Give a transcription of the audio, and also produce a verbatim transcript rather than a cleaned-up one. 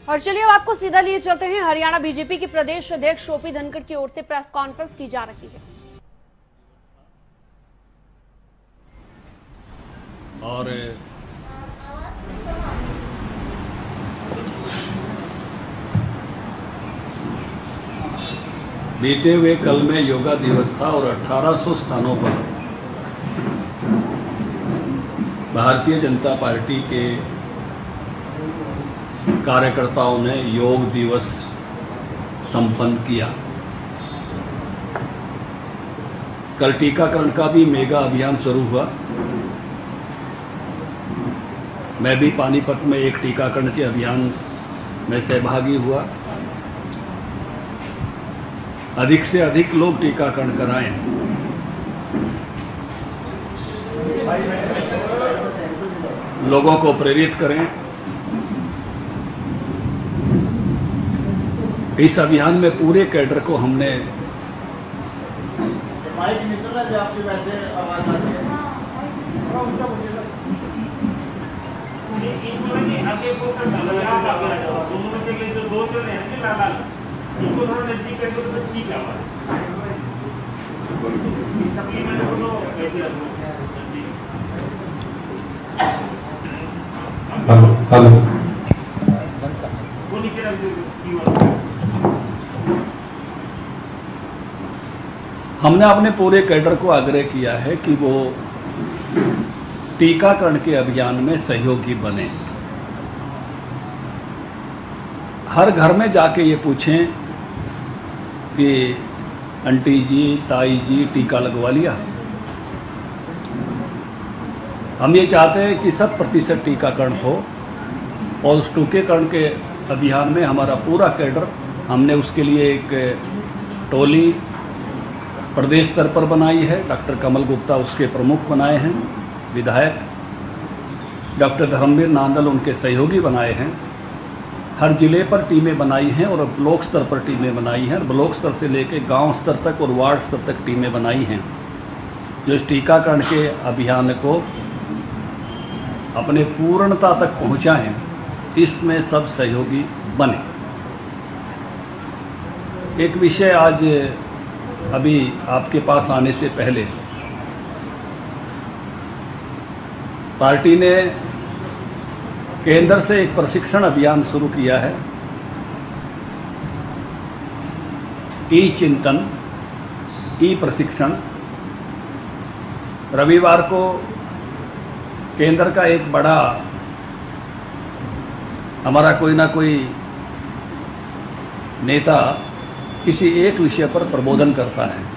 और चलिए अब आपको सीधा लिए चलते हैं। हरियाणा बीजेपी के प्रदेश अध्यक्ष ओपी धनखड़ की ओर से प्रेस कॉन्फ्रेंस की जा रही है। और बीते हुए कल में योगा दिवस था और अठारह सौ स्थानों पर भारतीय जनता पार्टी के कार्यकर्ताओं ने योग दिवस संपन्न किया। कल टीकाकरण का भी मेगा अभियान शुरू हुआ। मैं भी पानीपत में एक टीकाकरण के अभियान में सहभागी हुआ। अधिक से अधिक लोग टीकाकरण कराएं। लोगों को प्रेरित करें। इस अभियान में पूरे कैडर को हमने हेलो हेलो हमने अपने पूरे कैडर को आग्रह किया है कि वो टीकाकरण के अभियान में सहयोगी बने। हर घर में जाके ये पूछें कि आंटी जी, ताई जी, टीका लगवा लिया। हम ये चाहते हैं कि शत प्रतिशत टीकाकरण हो और उस टीकाकरण के अभियान में हमारा पूरा कैडर, हमने उसके लिए एक टोली प्रदेश स्तर पर बनाई है। डॉक्टर कमल गुप्ता उसके प्रमुख बनाए हैं, विधायक डॉक्टर धर्मवीर नांदल उनके सहयोगी बनाए हैं। हर जिले पर टीमें बनाई हैं और ब्लॉक स्तर पर टीमें बनाई हैं। ब्लॉक स्तर से लेकर गांव स्तर तक और वार्ड स्तर तक टीमें बनाई हैं जो इस टीकाकरण के अभियान को अपने पूर्णता तक पहुंचाएं। इसमें सब सहयोगी बने। एक विषय आज अभी आपके पास आने से पहले पार्टी ने केंद्र से एक प्रशिक्षण अभियान शुरू किया है। ई चिंतन, ई प्रशिक्षण। रविवार को केंद्र का एक बड़ा हमारा कोई ना कोई नेता किसी एक विषय पर प्रबोधन करता है।